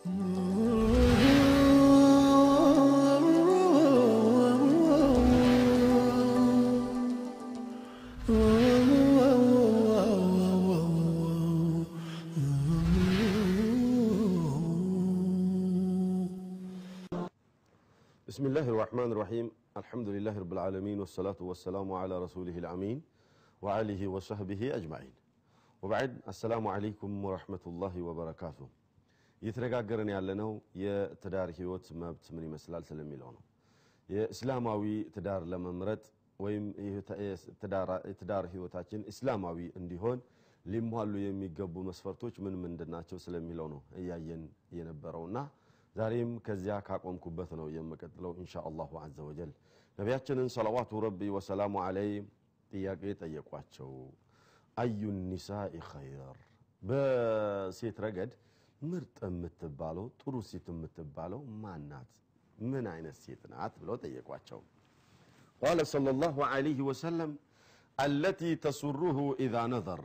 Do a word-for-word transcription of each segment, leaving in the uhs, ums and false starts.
بسم الله الرحمن الرحيم الحمد لله رب العالمين والصلاة والسلام على رسوله الأمين وعليه وصحبه أجمعين وبعد السلام عليكم ورحمة الله وبركاته يترقاقرن يعلنو يتدار هيوت مبت من مسلال سلمي لونه يإسلاماوي تدار لما مرد ويم تدار هيوتاتين إسلاماوي انديهون لمهالو يميقبو مسفرتوش من من دناتشو سلمي لونه إياين ينبرونا ዛሬም ከዚያ ካቆምኩበት ነው የምቀጥለው ኢንሻአላሁ ዐዘ ወጀል ነቢያችንን ሰለዋቱ ረቢ ወሰላሙ ዐለይሂ ጥያቄ ጠየቋቸው አዩ النساء خير በሴት ረገድ ምርጥ የምትባለው ጥሩ ሴት የምትባለው ማናት ምን አይነት ሴት ናት ብለው ጠየቋቸው قال صلى الله عليه وسلم التي تسره اذا نظر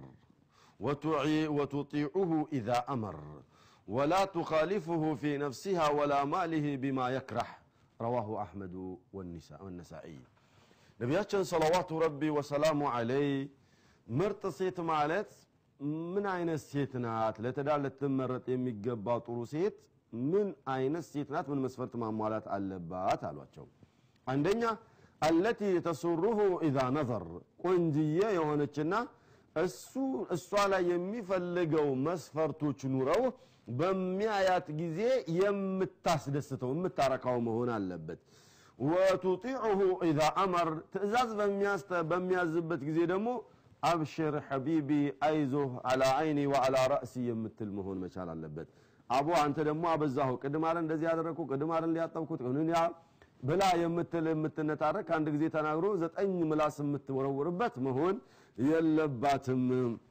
وتطيعه اذا امر ولا تخالفه في نفسها ولا ماله بما يكره رواه أحمد والنساء والنسائي نبياتنا صلوات ربي وسلامه عليه مرت سيت مالت من عين السيتنات لتدال لتمرت يميقبا طرو سيت من عين السيتنات من مسفرت معمولات اللبات الواتشو عندنا التي تسره إذا نظر قنجية يوانتشنا السو السؤال يميفلقو مسفرتو چنورو በሚያያት ጊዜ የምታስደስተው የምታረካው መሆን አለበት وتطيعه اذا امر ትእዛዝ በሚያስተ በሚያዝበት ጊዜ ደግሞ አብሽር حبيبي አይዞህ على عيني وعلى راسي የምትል መሆን መቻል አለበት አቦ አንተ ደግሞ አበዛው ቅድም አረ እንደዚህ ያደረኩ ቅድም አረ ሊያጣብኩት እኔ ያ በላ የምትል የምትነታረክ አንድ ጊዜ ተናግሮ ዘጠኝ ምላስ የምትወረወርበት መሆን የለባትም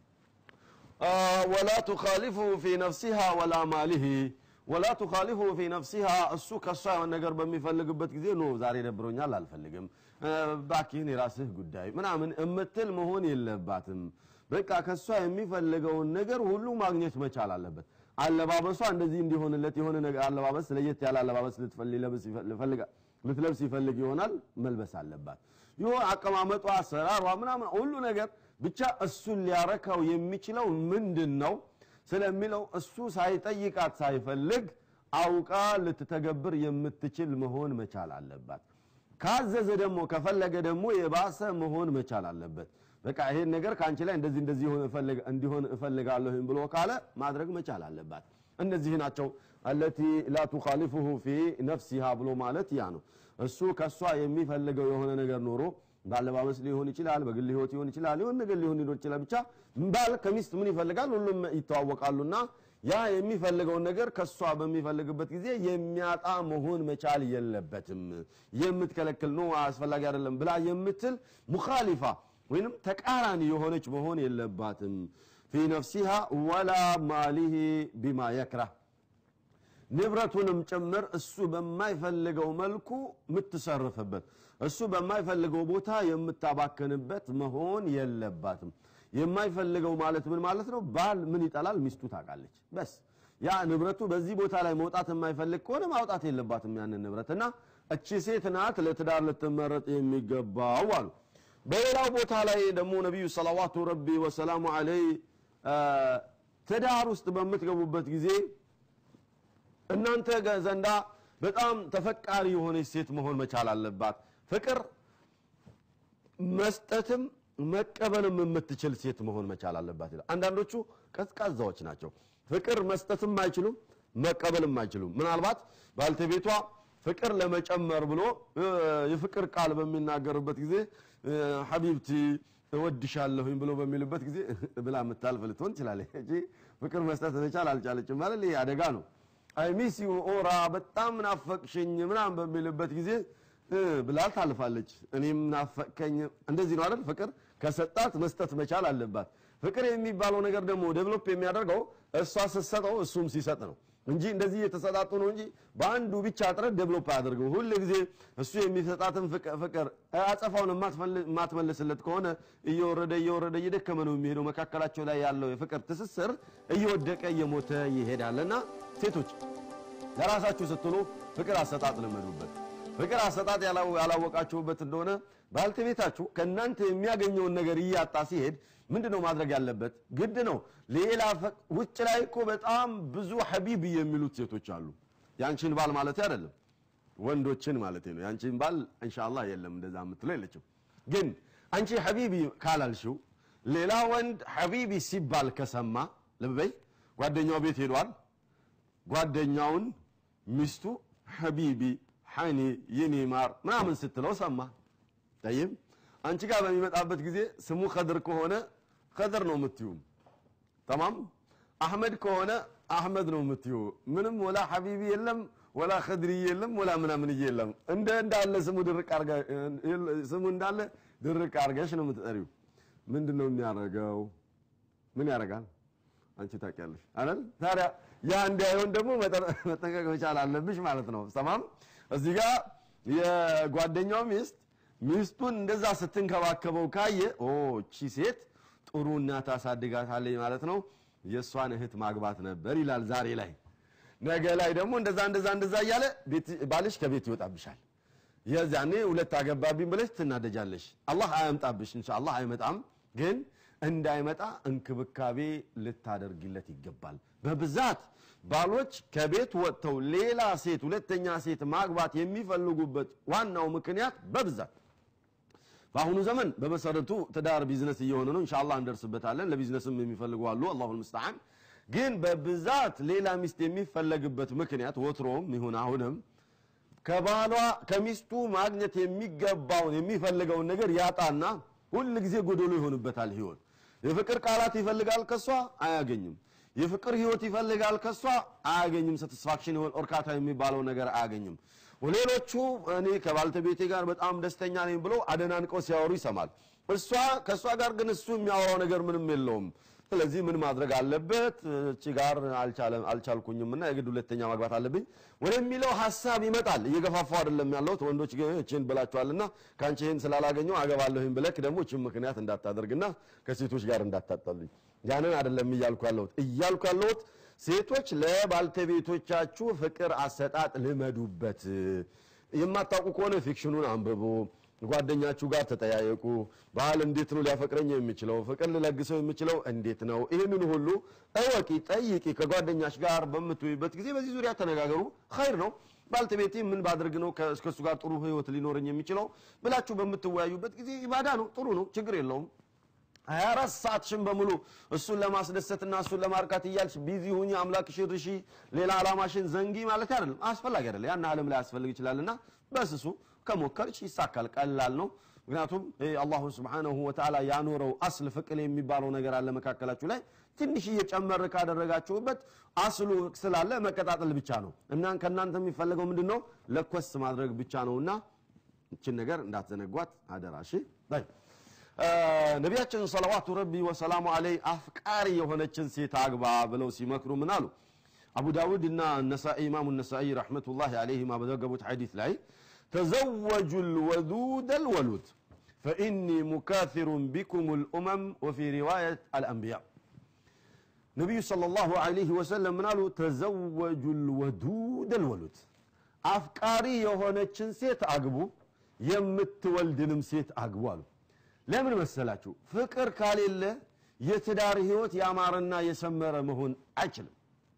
آه ولا تخالفه في نفسها ولا ماله ولا تخالفه في نفسها السوق الصايم النجار بميفلقበት ጊዜ ነው ዛሬ ደብሮኛል አልፈልግም ባኪን የራስህ ጉዳይ ምናምን እምትል መሆን የለባትም በቃ ከሷ የሚፈልገውን ነገር ሁሉ ማግኘት መቻል አለበት አለባበሷ እንደዚህ እንዲሆንለት የሆነ ነገር አለባበስ ለየት ያለ አለባበስ ልትፈልግ ለብስ ይፈልጋ ልትለብስ ይፈልግ ይሆናል መልበስ አለባት ይሁን አቀማመጧ አሰራሯ ምናምን ሁሉ ነገር ብቻ እሱን ሊያረካው የሚችለው ምንድነው ስለሚለው እሱ ሳይጠይቃት ሳይፈልግ አውቃ ልትተገብር የምትችል መሆን መቻል አለባት ካዘዘ ደግሞ ከፈለገ ደግሞ የባሰ መሆን መቻል አለበት በቃ ይሄን ነገር ካንቺ ላይ እንደዚህ እንደዚህ ሆነ ፈልግ እንዲሆን እፈልጋለሁ ብሎ ካለ ማድረግ መቻል አለባት እነዚህ ናቸው التي لا تخالفه في نفسها ብሎ ማለት ያ ነው እሱ ከሷ የሚፈልገው የሆነ ነገር ኖሮ ባለባበስ ሊሆን ይችላል በግል ህይወት ሊሆን ይችላል የሆነ ነገር ሊሆን ይችላል ብቻ ባል ከሚስት ምን ይፈልጋል ሁሉም ይተዋወቃሉና ያ የሚፈልገው ነገር ከሷ በሚፈልግበት ጊዜ የሚያጣ መሆን መቻል የለበትም የምትከለክል ነው አስፈላጊ አይደለም ብላ የምትል ሙኻሊፋ ወይንም ተቃራኒ የሆነች መሆን የለባትም في نفسها ولا ماله بما يكره ንብረቱንም ጭምር እሱ በማይፈልገው መልኩ ምትሰርፈበት እሱ በማይፈልገው ቦታ የምታባከንበት መሆን የለባትም የማይፈልገው ማለት ምን ማለት ነው ባል ምን ይጣላል ሚስቱ ታቃለች በስ ያ ንብረቱ በዚህ ቦታ ላይ መውጣት የማይፈልግ ከሆነ ማውጣት የለባትም ያንን ንብረትና እቺ ሴት ናት ለትዳር ልትመረጥ የሚገባው አሉ በሌላው ቦታ ላይ ደግሞ ነብዩ ሰለላሁ ረቢ ወሰላሙ ዐለይሂ ትዳር ውስጥ በመትገቡበት ጊዜ እናንተ ዘንዳ በጣም ተፈቃሪ የሆነ ሴት መሆን መቻል አለባት ፍቅር መስጠትም መቀበልም የምትችል ሴት መሆን መቻል አለባት አንዳንዶቹ ቀዝቃዛዎች ናቸው ፍቅር መስጠትም አይችሉም መቀበልም አይችሉም ምናልባት ባልተቤቷ ፍቅር ለመጨመር ብሎ የፍቅር ቃል በሚናገርበት ጊዜ ሐቢብቲ እወድሻለሁኝ ብሎ በሚልበት ጊዜ ብላ መታልፍ ልትሆን ይችላል እንጂ ፍቅር መስጠት መቻል አልቻለችም ማለት ይሄ አደጋ ነው አይ ሚስ ዩ ኦራ በጣም ናፈቅሽኝ ምናም በሚልበት ጊዜ ብላ ታልፋለች እኔም ናፈቀኝ እንደዚህ ነው አይደል ፍቅር ከሰጣት መስጠት መቻል አለባት ፍቅር የሚባለው ነገር ደግሞ ዴቨሎፕ የሚያደርገው እሷ ስትሰጠው እሱም ሲሰጥ ነው እንጂ እንደዚህ የተሰጣጡ ነው እንጂ በአንዱ ብቻ ጥረት ዴቨሎፕ ያደርገው ሁሉ ጊዜ እሱ የሚሰጣትን ፍቅር አጸፋውን ማትመለስለት ከሆነ እየወረደ እየወረደ እየደከመ ነው የሚሄደው መካከላቸው ላይ ያለው የፍቅር ትስስር እየወደቀ እየሞተ ይሄዳልና ሴቶች ለራሳችሁ ስትሉ ፍቅር አሰጣጥ ለመዱበት ፍቅር አሰጣጥ ያላወቃችሁበት እንደሆነ ባልተቤታችሁ ከናንተ የሚያገኘውን ነገር ይያጣ ሲሄድ ምንድነው ማድረግ ያለበት ግድ ነው ሌላ ውጭ ላይ እኮ በጣም ብዙ ሐቢብ የሚሉት ሴቶች አሉ ያንቺን ባል ማለት አይደለም ወንዶችን ማለት ነው ያንቺን ባል ኢንሻአላህ የለም እንደዛ የምትለው የለችም ግን አንቺ ሐቢቢ ካላልሽው ሌላ ወንድ ሐቢቢ ሲባል ከሰማ ለበይ ጓደኛው ቤት ሄዷል ጓደኛውን ሚስቱ ሐቢቢ ሐኒ የኔማር ምናምን ስትለው ሰማ طيب አንቺ ጋር በሚመጣበት ጊዜ ስሙ ኸድር ከሆነ ኸድር ነው የምትዩ تمام አህመድ ከሆነ አህመድ ነው የምትዩ ምንም ወላ ሐቢቢ የለም ወላ ኸድሪ የለም ወላ ምናምን የለም እንደ እንዳለ ስሙ ድርቅ አርጋ ስሙ እንዳለ ድርቅ አርጋሽ ነው የምትጠሪው ምንድነው የሚያረጋው ምን ያረጋል አንቺ ታውቂያለሽ አይደል ታዲያ ያ እንዳይሆን ደግሞ መጠንቀቅ መቻል አለብሽ ማለት ነው ተማም እዚህ ጋር የጓደኛው ሚስት ሚስቱን እንደዛ ስትንከባከበው ካየ ኦ እቺ ሴት ጥሩ እናት አሳድጋታለች ማለት ነው የሷን እህት ማግባት ነበር ይላል ዛሬ ላይ ነገ ላይ ደግሞ እንደዛ እንደዛ እንደዛ ያለ ባልሽ ከቤት ይወጣብሻል የዛኔ ሁለት አገባብኝ ብለሽ ትናደጃለሽ አላህ አያምጣብሽ ኢንሻአላህ አይመጣም ግን እንዳይመጣ እንክብካቤ ልታደርግለት ይገባል በብዛት ባሎች ከቤት ወጥተው ሌላ ሴት ሁለተኛ ሴት ማግባት የሚፈልጉበት ዋናው ምክንያት በብዛት በአሁኑ ዘመን በመሰረቱ ትዳር ቢዝነስ እየሆነ ነው ኢንሻአላህ እንደርስበታለን ለቢዝነስም የሚፈልጉ አሉ አላሁ المستعان ግን በብዛት ሌላ ሚስት የሚፈልግበት ምክንያት ወትሮም ይሁን አሁንም ከባሏ ከሚስቱ ማግኘት የሚገባውን የሚፈልገው ነገር ያጣና ሁሉ ጊዜ ጎዶሎ ይሆንበታል ህይወት የፍቅር ቃላት ይፈልጋል ከሷ አያገኝም የፍቅር ህይወት ይፈልጋል ከሷ አያገኝም ሳቲስፋክሽን ይሆን እርካታ የሚባለው ነገር አያገኝም ወሌሎቹ እኔ ከባልተቤቴ ጋር በጣም ደስተኛ ነኝ ብሎ አደናንቀው ሲያወሩ ይሰማል እሷ ከሷ ጋር ግን እሱ የሚያወራው ነገር ምንም የለውም ስለዚህ ምን ማድረግ አለበት እቺ ጋር አልቻለም አልቻልኩኝምና የግድ ሁለተኛ ማግባት አለብኝ ወለሚለው ሐሳብ ይመጣል እየገፋፋው አይደለም ያለው ወንዶች ግን እቺን ብላችኋልና ካንቺ ይሄን ስላላገኘው አገባለሁኝ ብለክ ደግሞ እቺ ምክንያት እንዳታደርግና ከሴቶች ጋር እንዳታጣሉኝ ያንን አይደለም ይያልኩ ያለሁት ይያልኩ ያለሁት ሴቶች ለባልተቤቶቻችሁ ፍቅር አሰጣጥ ልመዱበት የማታውቁ ከሆነ ፊክሽኑን አንብቡ ጓደኛችሁ ጋር ተጠያየቁ ባል እንዴት ነው ሊያፈቅረኝ የሚችለው ፍቅር ለለግሰው የሚችለው እንዴት ነው ይሄንን ሁሉ እወቂ ጠይቂ ከጓደኛሽ ጋር በመትወይበት ጊዜ በዚህ ዙሪያ ተነጋገሩ ኸይር ነው ባልተቤቴ ምን ባድርግ ነው ከሱ ጋር ጥሩ ህይወት ሊኖርኝ የሚችለው ብላችሁ በመትወያዩበት ጊዜ ኢባዳ ነው ጥሩ ነው ችግር የለውም ሃያ አራት ሰዓትሽን በሙሉ እሱን ለማስደሰትና እሱን ለማርካት ይያልሽ ቢዚ ሁኚ አምላክሽ ርሺ ሌላ አላማሽን ዘንጊ ማለት አይደለም አስፈላጊ አይደለም ያን ዓለም ላይ ያስፈልግ ይችላልና በስሱ ከሞከርሽ ይሳካል ቀላል ነው ምክንያቱም አላህ Subhanahu Wa Ta'ala ያኖረው አስል ፍቅር የሚባለው ነገር አለ መካከላችሁ ላይ ትንሽ እየጨመረ ካደረጋችሁበት አስሉ ስላለ መቀጣጠል ብቻ ነው እና ከናንተ የሚፈልገው ምንድነው ለኮስ ማድረግ ብቻ ነውና እቺ ነገር እንዳትዘነጓት አደራሽ ባይ ነብያችን ሰለላሁ ረቢ ወሰላሙ ዐለይሂ አፍቃሪ የሆነችን ሴት አግባ ብለው ሲመክሩ ምን አሉ አቡ ዳውድ እና ነሳኢ ኢማሙ ነሳኢ ረህመቱላሂ ዐለይሂማ በዘገቡት ሐዲስ ላይ تزوجوا الودود الولود فإني مكاثر بكم الأمم وفي رواية الأنبياء نبي صلى الله عليه وسلم قالوا تزوجوا الودود الولود أفكاري يهونتشن سيت أقبو يمتولدنم سيت أقبو لمن مسلاتشو فكر قال الله يتدار هيوت يامارنا يسمر مهون أجل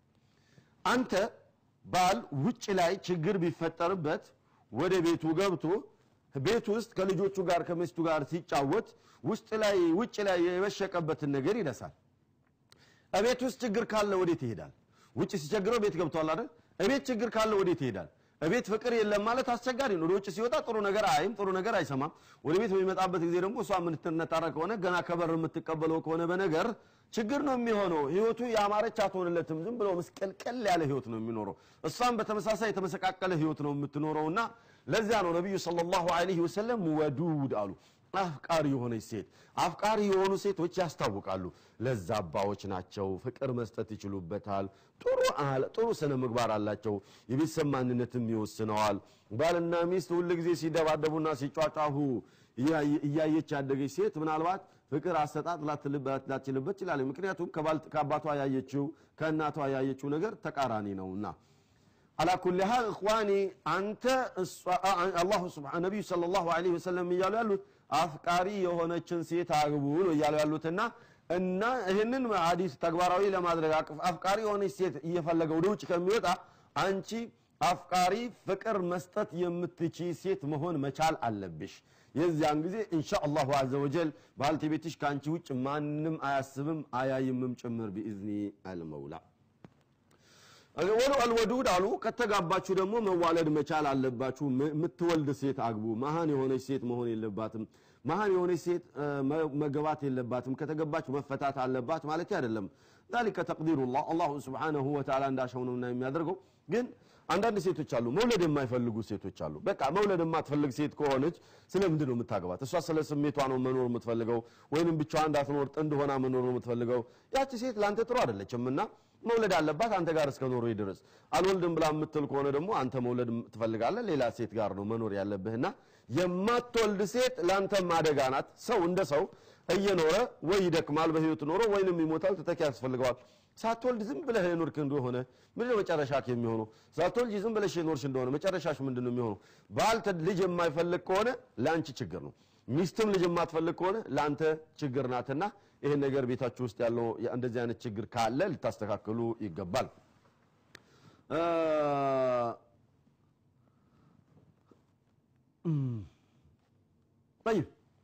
أنت بال وچ لاي چگر بيفتربت ወደ ቤቱ ገብቶ ቤቱ ውስጥ ከልጆቹ ጋር ከሚስቱ ጋር ሲጫወት ውስጥ ላይ ውጭ ላይ የበሸቀበትን ነገር ይደሳል አቤት ውስጥ ችግር ካለ ወዴት ይሄዳል ውጭ ሲቸግረው ቤት ገብቷል አይደል አቤት ችግር ካለ ወዴት ይሄዳል አቤት ፍቅር የለም ማለት አስቸጋሪ ነው ወደ ውጭ ሲወጣ ጥሩ ነገር አይም ጥሩ ነገር አይሰማም ወደ ቤት በሚመጣበት ጊዜ ደግሞ እሷ ምን ትነታረክ ሆነ ገና ከበር የምትቀበለው ከሆነ በነገር ችግር ነው የሚሆነው ህይወቱ ያማረች አትሆንለትም ዝም ብሎ መስቀልቀል ያለ ህይወት ነው የሚኖረው እሷም በተመሳሳይ የተመሰቃቀለ ህይወት ነው የምትኖረውና ለዚያ ነው ነብዩ ሰለላሁ ዐለይሂ ወሰለም ወዱድ አሉ አፍቃሪ የሆነ ሴት አፍቃሪ የሆኑ ሴቶች ያስታውቃሉ ለዛባዎች ናቸው ፍቅር መስጠት ይችሉበታል ጥሩ አለ ጥሩ ስነ ምግባር አላቸው የቤተሰብ ማንነትም ይወስነዋል ባልና ሚስት ሁሉ ጊዜ ሲደባደቡና ሲጫጫሁ እያየች ያደገች ሴት ምናልባት ፍቅር አሰጣጥ ላትልበት ላትችልበት ይችላል ምክንያቱም ከአባቷ ያየችው ከእናቷ ያየችው ነገር ተቃራኒ ነውና على كل حال اخواني انت الله سبحانه النبي صلى الله عليه وسلم يالو ያሉት አፍቃሪ የሆነችን ሴት አግቡ ነው ያሉ ያሉትና እና ይሄንን ሐዲስ ተግባራዊ ለማድረግ አፍቃሪ የሆነች ሴት እየፈለገ ወደ ውጭ ከሚወጣ አንቺ አፍቃሪ ፍቅር መስጠት የምትችይ ሴት መሆን መቻል አለብሽ የዚያን ጊዜ ኢንሻአላሁ عز وجل ባልተቤትሽ ካንቺ ውጭ ማንንም አያስብም አያይምም ጭምር بإذن المولى ወሉ አልወዱድ አሉ ከተጋባችሁ ደግሞ መዋለድ መቻል አለባችሁ ምትወልድ ሴት አግቡ ማሃን የሆነች ሴት መሆን የለባትም ማሃን የሆነች ሴት መገባት የለባትም ከተገባች መፈታት አለባት ማለት አይደለም ذلك تقدير الله الله سبحانه وتعالى እንዳሻው ነውና የሚያደርገው ግን አንዳንድ ሴቶች አሉ መውለድ የማይፈልጉ ሴቶች አሉ በቃ መውለድ የማትፈልግ ሴት ከሆነች ስለምንድን ነው የምታገባት እሷ ስለ ስሜቷ ነው መኖር የምትፈልገው ወይንም ብቻዋን እንዳትኖር ጥንድ ሆና መኖር ነው የምትፈልገው ያቺ ሴት ላንተ ጥሩ አይደለችምና መውለድ አለባት አንተ ጋር እስከ ኖር ይድረስ አልወልድም ብላ የምትል ከሆነ ደግሞ አንተ መውለድ ትፈልጋለህ ሌላ ሴት ጋር ነው መኖር ያለብህና የማትወልድ ሴት ላንተ ማደጋ ናት ሰው እንደ ሰው እየኖረ ወይ ይደክማል በህይወት ኖሮ ወይንም ይሞታል ተተኪ ያስፈልገዋል ሳትወልድ ዝም ብለህ ኖርክ እንደሆነ ምንድነው መጨረሻክ የሚሆነው ሳትወልድ ዝም ብለሽ ኖርሽ እንደሆነ መጨረሻሽ ምንድነው የሚሆነው ባልተ ልጅ የማይፈልግ ከሆነ ላንቺ ችግር ነው ሚስትም ልጅ የማትፈልግ ከሆነ ላንተ ችግር ናትና ይሄ ነገር ቤታችሁ ውስጥ ያለው እንደዚህ አይነት ችግር ካለ ልታስተካክሉ ይገባል طيب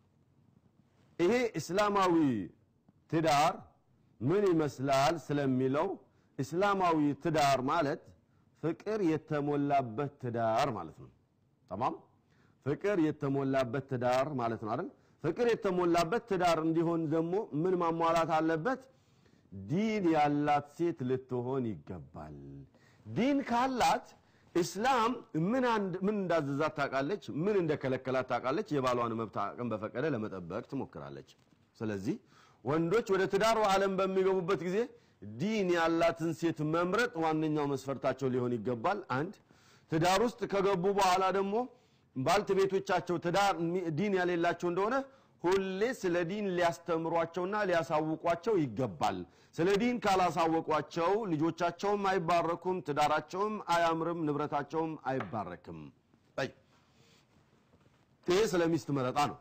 ይሄ እስላማዊ ትዳር ምን ይመስላል ስለሚለው እስላማዊ ትዳር ማለት ፍቅር የተሞላበት ትዳር ማለት ነው تمام ፍቅር የተሞላበት ትዳር ማለት ነው አይደል ፍቅር የተሞላበት ትዳር እንዲሆን ደግሞ ምን ማሟላት አለበት ዲን ያላት ሴት ልትሆን ይገባል ዲን ካላት እስላም ምን ምን እንዳዘዛት ታቃለች ምን እንደከለከላት ታቃለች የባሏን መብት አቅም በፈቀደ ለመጠበቅ ትሞክራለች ስለዚህ ወንዶች ወደ ትዳሩ ዓለም በሚገቡበት ጊዜ ዲን ያላትን ሴት መምረጥ ዋንኛው መስፈርታቸው ሊሆን ይገባል አንድ ትዳር ውስጥ ከገቡ በኋላ ደግሞ ባልተቤቶቻቸው ትዳር ዲን ያሌላቸው እንደሆነ ሁሌ ስለ ዲን ሊያስተምሯቸውና ሊያሳውቋቸው ይገባል ስለ ዲን ካላሳወቋቸው ልጆቻቸውም አይባረኩም ትዳራቸውም አያምርም ንብረታቸውም አይባረክም አይ ይሄ ስለሚስት መረጣ ነው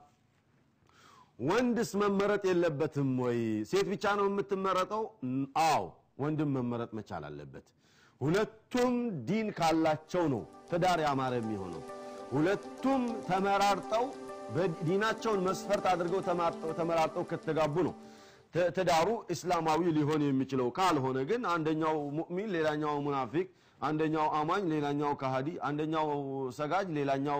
ወንድስ መመረጥ የለበትም ወይ ሴት ብቻ ነው የምትመረጠው አዎ ወንድም መመረጥ መቻል አለበት ሁለቱም ዲን ካላቸው ነው ትዳር ያማረ የሚሆነው ሁለቱም ተመራርጠው በዲናቸውን መስፈርት አድርገው ተመራርጠው ከተጋቡ ነው ትዳሩ እስላማዊ ሊሆን የሚችለው ካልሆነ ግን አንደኛው ሙእሚን ሌላኛው ሙናፊቅ አንደኛው አማኝ ሌላኛው ካሃዲ አንደኛው ሰጋጅ ሌላኛው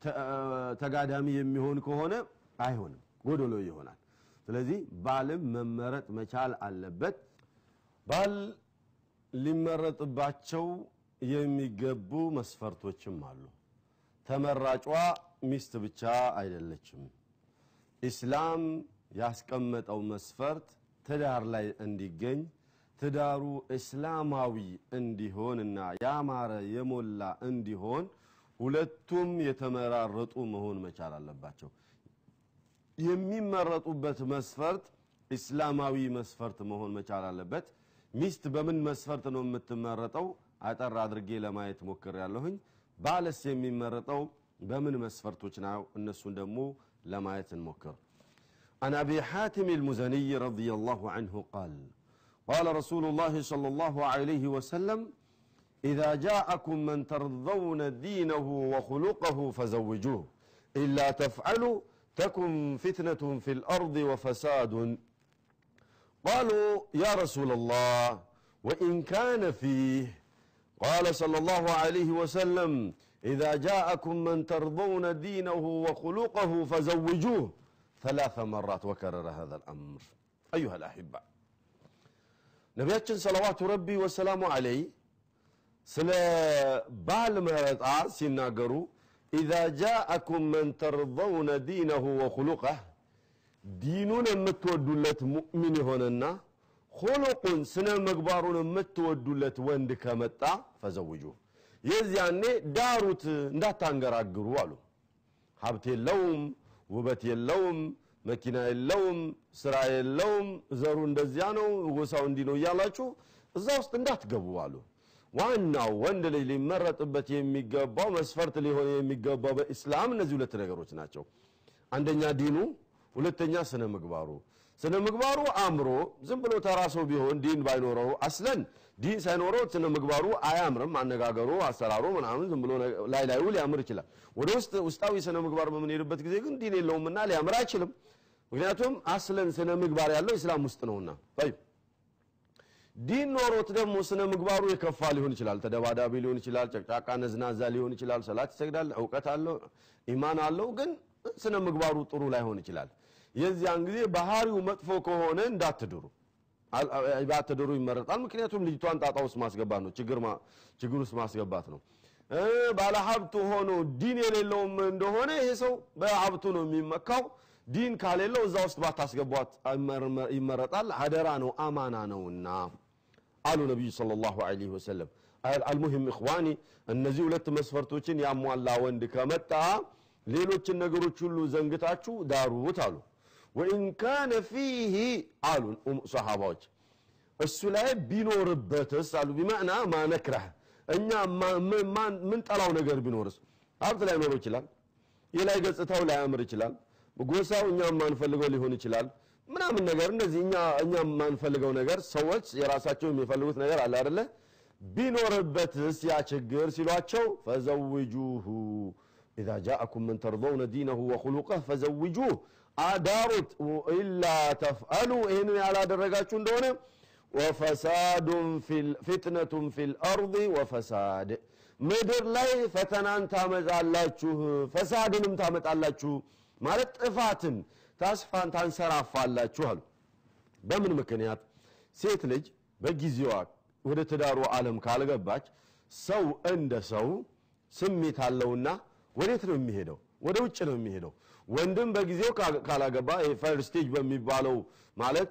ተጋዳሚ የሚሆን ከሆነ አይሆንም ጎዶሎ ይሆናል ስለዚህ ባልም መመረጥ መቻል አለበት ባል ሊመረጥባቸው የሚገቡ መስፈርቶችም አሉ ተመራጯ ሚስት ብቻ አይደለችም እስላም ያስቀመጠው መስፈርት ትዳር ላይ እንዲገኝ ትዳሩ እስላማዊ እንዲሆንና ያማረ የሞላ እንዲሆን ሁለቱም የተመራረጡ መሆን መቻል አለባቸው የሚመረጡበት መስፈርት እስላማዊ መስፈርት መሆን መቻል አለበት ሚስት በምን መስፈርት ነው የምትመረጠው አጠር አድርጌ ለማየት ሞክሬያለሁኝ ባልስ የሚመረጠው በምን መስፈርቶች ነው እነሱን ደግሞ ለማየት እንሞክር عن أبي حاتم المزني رضي الله عنه قال قال رسول الله صلى الله عليه وسلم إذا جاءكم من ترضون دينه وخلقه فزوجوه إلا تفعلوا تكن فتنة في الأرض وفساد قالوا يا رسول الله وإن كان فيه قال صلى الله عليه وسلم إذا جاءكم من ترضون دينه وخلقه فزوجوه ثلاث مرات وكرر هذا الأمر أيها الأحبة نبياتنا صلوات ربي وسلامه عليه سلا بالمرطع سيناغرو إذا جاءكم من ترضون دينه وخلقه دينون متودلت مؤمن هوننا خلق سنة مقبارون متودلت وند كمتا فزوجوه يزياني داروت እንዳታንገራግሩ አሉ ሀብት የለውም ውበት የለውም መኪና የለውም ስራ የለውም ዘሩ እንደዚያ ነው ወሳው እንዲ ነው ያላችሁ እዛ ውስጥ እንዳትገቡ አሉ ዋናው ወንድ ልጅ ሊመረጥበት የሚገባው መስፈርት ሊሆን የሚገባው በእስላም እነዚህ ሁለት ነገሮች ናቸው አንደኛ ዲኑ ሁለተኛ ስነ ምግባሩ ስነ ምግባሩ አምሮ ዝም ብሎ ተራሶ ቢሆን ዲን ባይኖረው አስለን ዲን ሳይኖረው ስነ ምግባሩ አያምርም አነጋገሩ አሰራሩ ምናምን ዝም ብሎ ላይ ላይ ሊያምር ይችላል ወደ ውስጥ ውስጣዊ ስነ ምግባር በመንሄድበት ጊዜ ግን ዲን የለውምና ሊያምር አይችልም ምክንያቱም አስለን ስነ ምግባር ያለው እስላም ውስጥ ነውና طيب ዲን ኖሮት ደግሞ ስነ ምግባሩ የከፋ ሊሆን ይችላል ተደባዳቢ ሊሆን ይችላል ጨቅጫቃ ነዝናዛ ሊሆን ይችላል ሰላት ይሰግዳል ዕውቀት አለው ኢማን አለው ግን ስነ ምግባሩ ጥሩ ላይሆን ይችላል የዚያን ጊዜ ባህሪው መጥፎ ከሆነ እንዳትድሩ ባትድሩ ይመረጣል ምክንያቱም ልጅቷን ጣጣ ውስጥ ማስገባት ነው ችግር ችግር ውስጥ ማስገባት ነው ባለ ሀብቱ ሆኖ ዲን የሌለውም እንደሆነ ይሄ ሰው በሀብቱ ነው የሚመካው ዲን ካሌለው እዛ ውስጥ ባታስገቧት ይመረጣል አደራ ነው አማና ነውና አሉ ነብዩ ሰለላሁ ዐለይሂ ወሰለም المهم اخواني እነዚህ ሁለት መስፈርቶችን ያሟላ ወንድ ከመጣ ሌሎችን ነገሮች ሁሉ ዘንግታችሁ ዳሩት አሉ وان كان فيه قالوا ام صحابዎች እሱ ላይ ቢኖርበትስ አሉ بمعنى ما نكره እኛ ምን ጠላው ነገር ቢኖርስ ሀብት ላይ ኖር ይችላል የላይ ገጽታው ላይ አምር ይችላል ጎሳው እኛ ማንፈልገው ሊሆን ይችላል ምናምን ነገር እንደዚህ እኛ እኛ ማንፈልገው ነገር ሰዎች የራሳቸው የሚፈልጉት ነገር አለ አይደለ ቢኖርበትስ ያ ችግር ሲሏቸው فزوجوه اذا جاءكم من ترضون دينه وخلقه فزوجوه ادارت الا تفعلوا ان على درجاችሁ እንደሆነ وفساد في فتنه في الارض وفساد ምድር ላይ ፈተናን ታመጣላችሁ ፈሳድንም ታመጣላችሁ ማለት ጥፋትን ታስፋን ታንሰራፋላችሁ አሉ በምን ምክንያት ሴት ልጅ በጊዜዋ ወደ ትዳሩ ዓለም ካልገባች ሰው እንደ ሰው ስሜት አለውና ወዴት ነው የሚሄደው ወደ ውጭ ነው የሚሄደው ወንድም በጊዜው ካላገባ የፈር ስቴጅ በሚባለው ማለት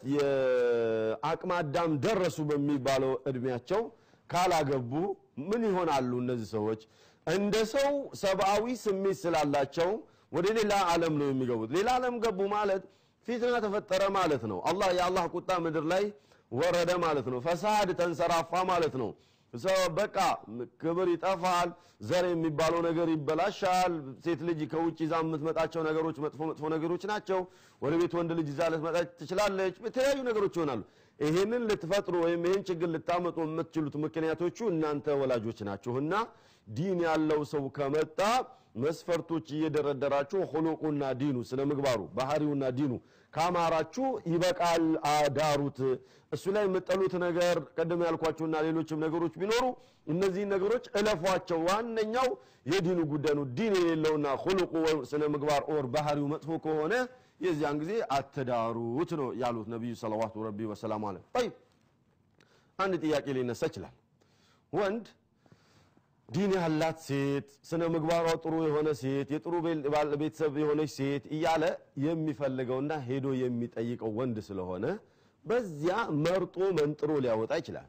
የአቅመ አዳም ደረሱ በሚባለው እድሜያቸው ካላገቡ ምን ይሆናሉ እነዚህ ሰዎች እንደ ሰው ሰብአዊ ስሜት ስላላቸው ወደ ሌላ ዓለም ነው የሚገቡት ሌላ ዓለም ገቡ ማለት ፊትና ተፈጠረ ማለት ነው አላህ የአላህ ቁጣ ምድር ላይ ወረደ ማለት ነው ፈሳድ ተንሰራፋ ማለት ነው ሰው በቃ ክብር ይጠፋል ዘር የሚባለው ነገር ይበላሻል ሴት ልጅ ከውጭ ይዛ የምትመጣቸው ነገሮች መጥፎ መጥፎ ነገሮች ናቸው ወደ ቤት ወንድ ልጅ ይዛ ልትመጣ ትችላለች በተለያዩ ነገሮች ይሆናሉ ይሄንን ልትፈጥሩ ወይም ይሄን ችግር ልታመጡ የምትችሉት ምክንያቶቹ እናንተ ወላጆች ናችሁና ዲን ያለው ሰው ከመጣ መስፈርቶች እየደረደራችሁ ኹሉቁና ዲኑ ስለ ምግባሩ ባህሪውና ዲኑ ካማራችሁ ይበቃል አዳሩት እሱ ላይ የምጠሉት ነገር ቀደም ያልኳችሁና ሌሎችም ነገሮች ቢኖሩ እነዚህ ነገሮች እለፏቸው ዋንኛው የዲኑ ጉዳይ ነው ዲን የሌለውና ኹሉቁ ስለ ምግባር ኦር ባህሪው መጥፎ ከሆነ የዚያን ጊዜ አትዳሩት ነው ያሉት ነብዩ ሰለላሁ ዐለይሂ ወሰለም አለ طيب አንድ ጥያቄ ሊነሳ ይችላል ወንድ ዲን ያላት ሴት ስነ ምግባሯ ጥሩ የሆነ ሴት የጥሩ ቤተሰብ የሆነች ሴት እያለ የሚፈልገውና ሄዶ የሚጠይቀው ወንድ ስለሆነ በዚያ መርጦ መንጥሮ ሊያወጣ ይችላል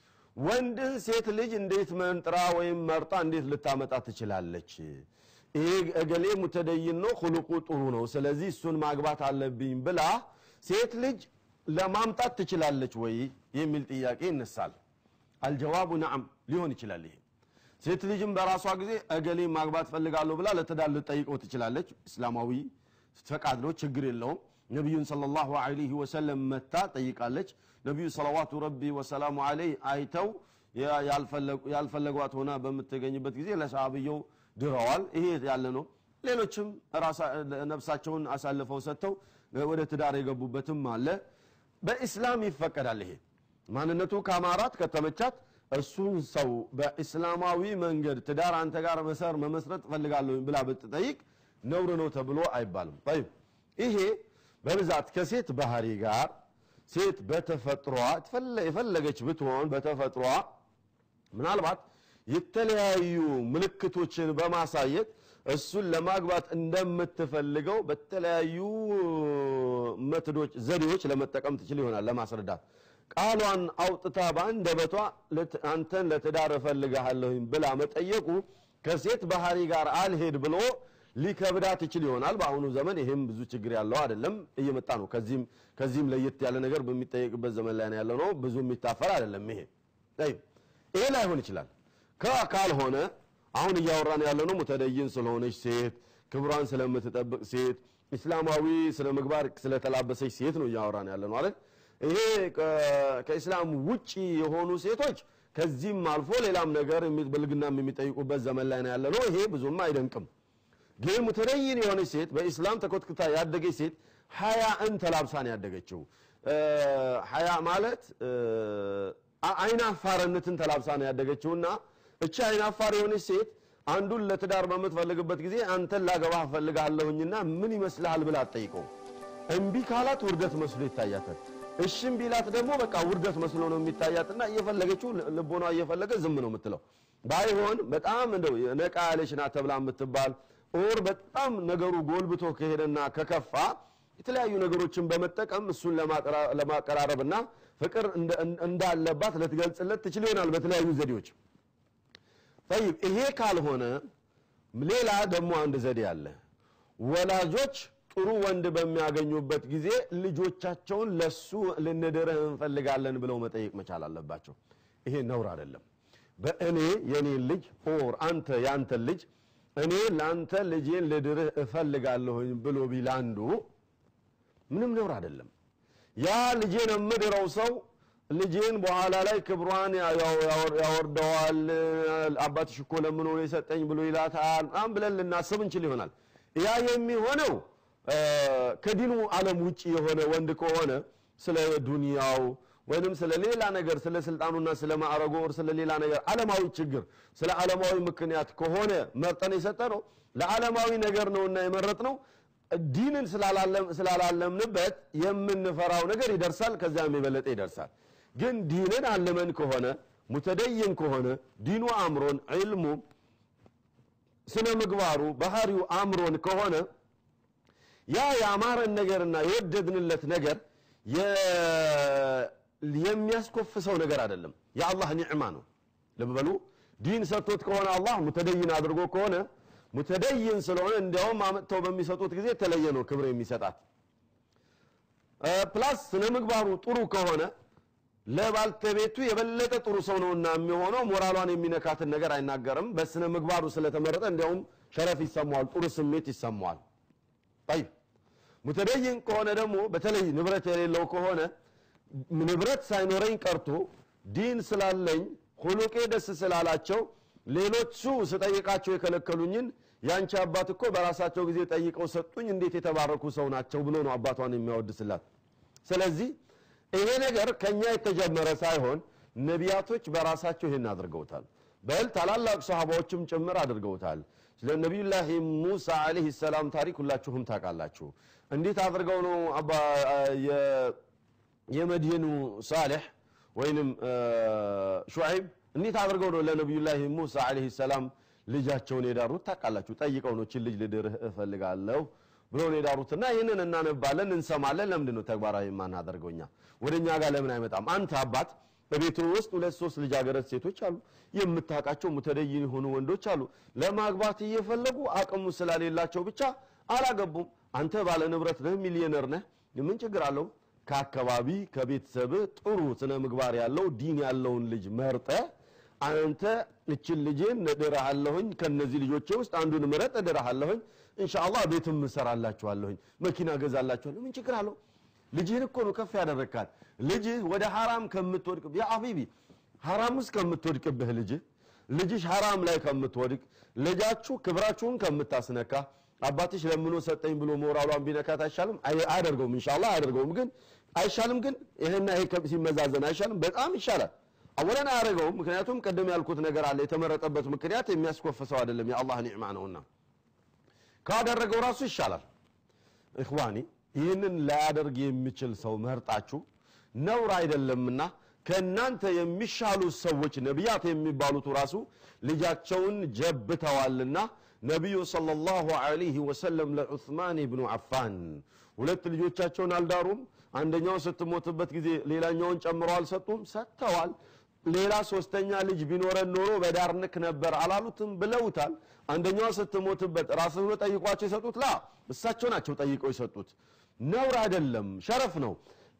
ወንድ ሴት ልጅ እንዴት መንጥራ ወይም መርጣ እንዴት ልታመጣ ትችላለች ይሄ እገሌ ሙተደይን ነው ኹሉቁ ጥሩ ነው ስለዚህ እሱን ማግባት አለብኝ ብላ ሴት ልጅ ለማምጣት ትችላለች ወይ የሚል ጥያቄ ይነሳል الجواب نعم ሊሆን ይችላል ይሄ ሴት ልጅም በራሷ ጊዜ እገሌ ማግባት ፈልጋለሁ ብላ ለተዳል ልጠይቀው ትችላለች እስላማዊ ፈቃድ ነው ችግር የለውም ነብዩን ሰለላሁ ዐለይሂ ወሰለም መታ ጠይቃለች ነብዩ ሰለዋቱ ረቢ ወሰላሙ ዐለይሂ አይተው ያልፈለጉ ያልፈለጓት ሆና በመተገኝበት ጊዜ ለሳሃቢው ድረዋል ይሄ ያለ ነው ሌሎችም ራሳ ነፍሳቸውን አሳልፈው ሰጥተው ወደ ትዳር የገቡበትም አለ በእስላም ይፈቀዳል ይሄ ማንነቱ ካማራት ከተመቻት እሱን ሰው በእስላማዊ መንገድ ትዳር አንተ ጋር መሰር መመስረት ፈልጋለሁ ብላ ብትጠይቅ ነውር ነው ተብሎ አይባልም طيب ይሄ በብዛት ከሴት ባህሪ ጋር ሴት በተፈጥሯ የፈለገች ብትሆን በተፈጥሯ ምናልባት የተለያዩ ምልክቶችን በማሳየት እሱን ለማግባት እንደምትፈልገው በተለያዩ መተዶች ዘዴዎች ለመጠቀም ትችል ይሆናል ለማስረዳት ቃሏን አውጥታ ባንደበቷ አንተን ለትዳር ፈልጋለሁ ብላ መጠየቁ ከሴት ባህሪ ጋር አልሄድ ብሎ ሊከብዳት ይችል ይሆናል በአሁኑ ዘመን ይሄም ብዙ ችግር ያለው አይደለም እየመጣ ነው ከዚህም ከዚህም ለየት ያለ ነገር በሚጠየቅበት ዘመን ላይ ያለው ነው ብዙ የሚታፈር አይደለም ይሄ طيب ይሄ ላይሆን ይችላል ከአካል ሆነ አሁን ያወራን ያለነው ሙተደይን ስለሆነች ሴት ክብሯን ስለምትጠብቅ ሴት እስላማዊ ስለ ምግባር ስለተላበሰች ሴት ነው ያወራን ያለነው አይደል ይሄ ከእስላም ውጪ የሆኑ ሴቶች ከዚህም አልፎ ሌላም ነገር የሚብልግና የሚጠይቁበት ዘመን ላይ ነው ያለነው ይሄ ብዙም አይደንቅም ግን ሙተደይን የሆነች ሴት በእስላም ተኮትክታ ያደገች ሴት ሐያእን ተላብሳ ነው ያደገችው ሐያ ማለት አይናፋርነትን ተላብሳ ነው ያደገችውና እቺ አይናፋር የሆነች ሴት አንዱን ለትዳር በመትፈልግበት ጊዜ አንተን ላገባህ ፈልጋለሁኝና ምን ይመስልሃል ብላ አጠይቀው እንቢ ካላት ውርደት መስሎ ይታያታል እሺም ቢላት ደግሞ በቃ ውርደት መስሎ ነው የሚታያትና እየፈለገችው ልቦና እየፈለገ ዝም ነው የምትለው ባይሆን በጣም እንደው ነቃ ያለሽና ተብላ የምትባል ኦር በጣም ነገሩ ጎልብቶ ከሄደና ከከፋ የተለያዩ ነገሮችን በመጠቀም እሱን ለማቀራረብና ፍቅር እንዳለባት ለትገልጽለት ትችል ይሆናል በተለያዩ ዘዴዎች طيب ይሄ ካልሆነ ሌላ ደግሞ አንድ ዘዴ አለ ወላጆች ጥሩ ወንድ በሚያገኙበት ጊዜ ልጆቻቸውን ለሱ ልንደረህ እንፈልጋለን ብለው መጠየቅ መቻል አለባቸው ይሄ ነውር አይደለም በእኔ የኔ ልጅ ኦር አንተ ያንተ ልጅ እኔ ላንተ ልጄን ልድርህ እፈልጋለሁኝ ብሎ ቢላንዱ ምንም ነውር አይደለም ያ ልጄን እምድረው ሰው ልጄን በኋላ ላይ ክብሯን ያወርደዋል አባትሽ እኮ ለምን ነው የሰጠኝ ብሎ ይላታል አም ብለን ልናስብ እንችል ይሆናል ያ የሚሆነው ከዲኑ ዓለም ውጪ የሆነ ወንድ ከሆነ ስለ ዱንያው ወይንም ስለ ሌላ ነገር ስለ ስልጣኑና ስለ ማዕረጉ ወር ስለ ሌላ ነገር ዓለማዊ ችግር ስለ ዓለማዊ ምክንያት ከሆነ መርጠን የሰጠነው ለዓለማዊ ነገር ነውና የመረጥነው ዲንን ስላላለም ስላላለምንበት የምንፈራው ነገር ይደርሳል ከዛም የበለጠ ይደርሳል ግን ዲንን አለመን ከሆነ ሙተደይን ከሆነ ዲኑ አምሮን ዒልሙ ስነ ምግባሩ ባህሪው አምሮን ከሆነ ያ ያማረን ነገርና የወደድንለት ነገር የሚያስኮፍሰው ነገር አይደለም የአላህ ኒዕማ ነው ለበሉ ዲን ሰጥቶት ከሆነ አላህ ሙተደይን አድርጎ ከሆነ ሙተደይን ስለሆነ እንዲያውም አመጣው በሚሰጡት ጊዜ ተለየ ነው ክብር የሚሰጣት ፕላስ ስነ ምግባሩ ጥሩ ከሆነ ለባልተቤቱ የበለጠ ጥሩ ሰው ነውና የሚሆነው ሞራሏን የሚነካትን ነገር አይናገርም በስነ ምግባሩ ስለተመረጠ እንዲያውም ሸረፍ ይሰማዋል ጥሩ ስሜት ይሰማዋል طيب ሙተደይን ከሆነ ደግሞ በተለይ ንብረት የሌለው ከሆነ ንብረት ሳይኖረኝ ቀርቶ ዲን ስላለኝ ኹሉቄ ደስ ስላላቸው ሌሎቹ ስጠይቃቸው የከለከሉኝን ያንቺ አባት እኮ በራሳቸው ጊዜ ጠይቀው ሰጡኝ እንዴት የተባረኩ ሰው ናቸው ብሎ ነው አባቷን የሚያወድስላት ስለዚህ ይሄ ነገር ከኛ የተጀመረ ሳይሆን ነቢያቶች በራሳቸው ይሄን አድርገውታል በል ታላላቅ ሱሐባዎችም ጭምር አድርገውታል ስለ ነብዩላህ ሙሳ አለይሂ ሰላም ታሪክ ሁላችሁም ታውቃላችሁ እንዴት አድርገው ነው አባ የመድየኑ ሳሊህ ወይንም ሹዓይብ እንዴት አድርገው ነው ለነብዩላህ ሙሳ አለይሂ ሰላም ልጃቸውን የዳሩት ታውቃላችሁ ጠይቀው ነው እቺ ልጅ ልድርህ እፈልጋለሁ ብሎ የዳሩትና ይሄንን እናነባለን እንሰማለን ለምንድን ነው ተግባራዊ ማናደርገውኛ ወደኛ ጋር ለምን አይመጣም አንተ አባት በቤቱ ውስጥ ሁለት ሶስት ልጃገረድ ሴቶች አሉ የምታቃቸው ሙተደይን ሆኑ ወንዶች አሉ ለማግባት እየፈለጉ አቅሙ ስላሌላቸው ብቻ አላገቡም አንተ ባለ ንብረት ነህ ሚሊዮነር ነህ ምን ችግር አለው ከአካባቢ ከቤተሰብ ጥሩ ስነ ምግባር ያለው ዲን ያለውን ልጅ መርጠ አንተ እቺን ልጅን ነድራለሁኝ ከነዚህ ልጆቼ ውስጥ አንዱን ምረጥ ነድራለሁኝ ኢንሻአላህ ቤትም ሰራላችኋለሁኝ መኪና ገዛላችኋለሁ ምን ችግር አለው ልጅህን እኮ ነው ከፍ ያደረካል ልጅህ ወደ حرام ከምትወድቅ ያ አቢቢ حرام ውስጥ ከምትወድቅብህ ልጅ ልጅሽ حرام ላይ ከምትወድቅ ልጃችሁ ክብራችሁን ከምታስነካ አባትሽ ለምኖ ሰጠኝ ብሎ ሞራሏን ቢነካት አይሻልም አያደርገውም ኢንሻአላህ አያደርገውም ግን አይሻልም ግን ይሄና ይሄ ሲመዛዘን አይሻልም በጣም ይሻላል አወላና አያደርገውም ምክንያቱም ቀደም ያልኩት ነገር አለ የተመረጠበት ምክንያት የሚያስኮፍሰው አይደለም የአላህ ኒዕማ ነውና ካደረገው ራሱ ይሻላል ኢኽዋኒ ይህንን ላያደርግ የሚችል ሰው መርጣችሁ ነውር አይደለምና ከናንተ የሚሻሉ ሰዎች ነብያት የሚባሉት ራሱ ልጃቸውን ጀብተዋልና ነብዩ ሰለላሁ ዐለይሂ ወሰለም ለዑስማን ኢብኑ አፋን ሁለት ልጆቻቸውን አልዳሩም አንደኛው ስትሞትበት ጊዜ ሌላኛውን ጨምሮ አልሰጡም ሰጥተዋል ሌላ ሶስተኛ ልጅ ቢኖረን ኖሮ በዳርንክ ነበር አላሉትም ብለውታል አንደኛው ስትሞትበት ራስህ ነው ጠይቋቸው የሰጡት ላ እሳቸው ናቸው ጠይቀው የሰጡት ነውር አይደለም ሸረፍ ነው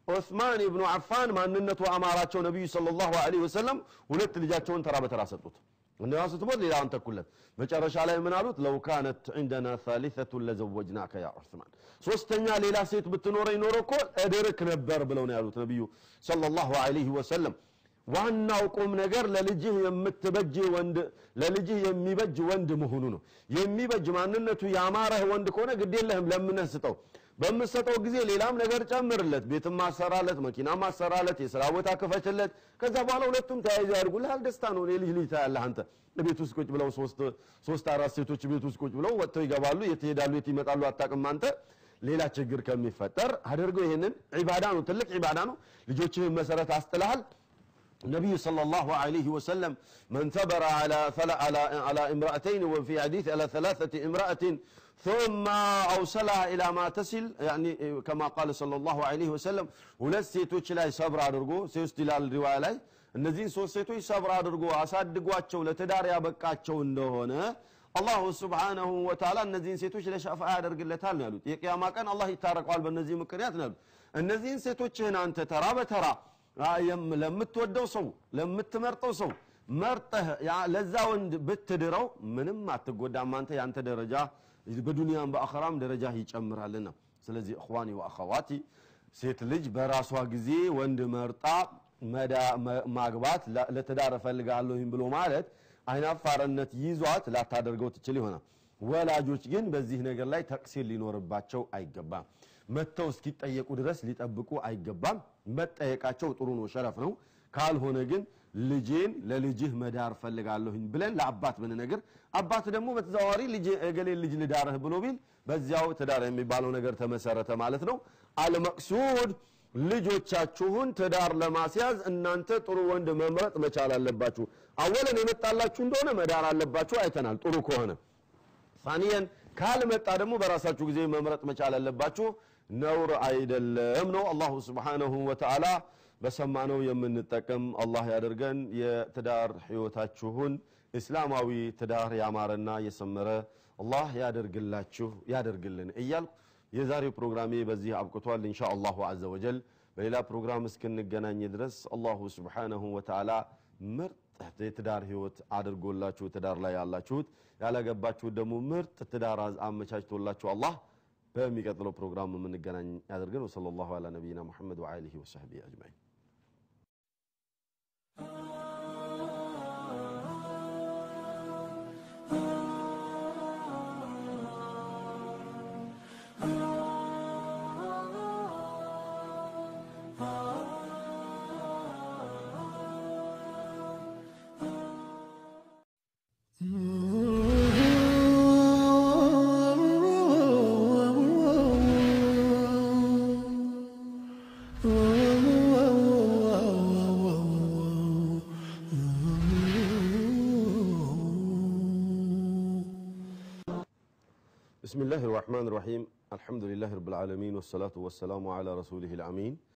ዑስማን ኢብኑ አፋን ማንነቱ አማራቸው ነብዩ ሰለላሁ ዐለይሂ ወሰለም ሁለት ልጃቸውን ተራ በተራ ሰጡት እንደው ስትሞት ሌላውን ተኩለት መጨረሻ ላይ ምን አሉት ለው ካነት عندنا ثالثه لزوجناك يا عثمان ሶስተኛ ሌላ ሴት ብትኖረኝ ኖሮ እኮ እድርክ ነበር ብለው ነው ያሉት ነብዩ ሰለላሁ ዐለይሂ ወሰለም ዋናው ቁም ነገር ለልጅህ የምትበጅ ወንድ ለልጅህ የሚበጅ ወንድ መሆኑ ነው የሚበጅ ማንነቱ ያማረህ ወንድ ከሆነ ግድ የለህም ለምነህ ስጠው በመሰጠው ጊዜ ሌላም ነገር ጨምርለት ቤትም ማሰራለት መኪናም ማሰራለት የሥራ ቦታ ከፈችለት ከዛ በኋላ ሁለቱም ተያይዘው ያድርጉልሃል ደስታ ነው ለልጅ ልጅ ታያለህ አንተ ቤት ውስጥ ቁጭ ብለው ሶስት ሶስት አራት ሴቶች ቤት ውስጥ ቁጭ ብለው ወጥተው ይገባሉ የት ይሄዳሉ የት ይመጣሉ አጣቅም አንተ ሌላ ችግር ከሚፈጠር አድርገው ይሄንን ዒባዳ ነው ትልቅ ዒባዳ ነው ልጆችህን መሰረት አስጥለሃል النبي صلى الله عليه وسلم من ثبر على على على امرأتين وفي حديث على ثلاثة امرأة ثم أوصلها إلى ما تصل يعني كما قال صلى الله عليه وسلم ሁለት ሴቶች ላይ ሰብር አድርጎ ሶስት ይላል ሪዋያ ላይ እነዚህን ሶስት ሴቶች ሰብር አድርጎ አሳድጓቸው ለትዳር ያበቃቸው እንደሆነ አላህ Subhanahu Wa Ta'ala እነዚህን ሴቶች ለሸፋዓ ያደርግለታል ነው ያሉት የቂያማ ቀን አላህ ይታረቀዋል በእነዚህ ምክንያት ነው እነዚህን ሴቶችህን አንተ ተራ በተራ ለምትወደው ሰው ለምትመርጠው ሰው መርጠህ ለዛ ወንድ ብትድረው ምንም አትጎዳም አንተ ያንተ ደረጃ በዱንያም በአኺራም ደረጃ ይጨምራልና ስለዚህ اخواني واخواتي ሴት ልጅ በራሷ ጊዜ ወንድ መርጣ ማግባት ለትዳር ፈልጋለሁ ብሎ ማለት አይናፋርነት ይዟት ላታደርገው ትችል ይሆናል ወላጆች ግን በዚህ ነገር ላይ ተቅሲር ሊኖርባቸው አይገባም መተው እስኪጠየቁ ድረስ ሊጠብቁ አይገባም መጠየቃቸው ጥሩ ነው ሸረፍ ነው ካልሆነ ግን ልጄን ለልጅህ መዳር ፈልጋለሁኝ ብለን ለአባት ምን ነገር አባት ደግሞ በተዛዋሪ ልጅ እገሌ ልጅ ልዳርህ ብሎ ቢል በዚያው ትዳር የሚባለው ነገር ተመሰረተ ማለት ነው አልመቅሱድ ልጆቻችሁን ትዳር ለማስያዝ እናንተ ጥሩ ወንድ መምረጥ መቻል አለባችሁ አወለን የመጣላችሁ እንደሆነ መዳር አለባችሁ አይተናል ጥሩ ከሆነ ثانيا ካልመጣ ደግሞ በራሳችሁ ጊዜ መምረጥ መቻል አለባችሁ ነውር አይደለም ነው አላህ Subhanahu Wa Ta'ala በሰማነው የምንጠቀም አላህ ያደርገን የትዳር ህይወታችሁን እስላማዊ ትዳር ያማረና የሰመረ አላህ ያደርግላችሁ ያደርግልን እያልኩ የዛሬው ፕሮግራሜ በዚህ አብቅቷል ኢንሻአላህ አዘ ወጀል በሌላ ፕሮግራም እስክንገናኝ ድረስ አላህ Subhanahu Wa Ta'ala ምርጥ የትዳር ህይወት አድርጎላችሁ ትዳር ላይ ያላችሁት ያላገባችሁ ደግሞ ምርጥ ትዳር አመቻችቶላችሁ አላህ በሚቀጥለው ፕሮግራም የምንገናኝ ያደርገን ወሰለላሁ ዐላ ነብይና መሐመድ ወአሊሂ ወሰህቢሂ አጅማኢን بسم الله الرحمن الرحيم الحمد لله رب العالمين والصلاة والسلام على رسوله الأمين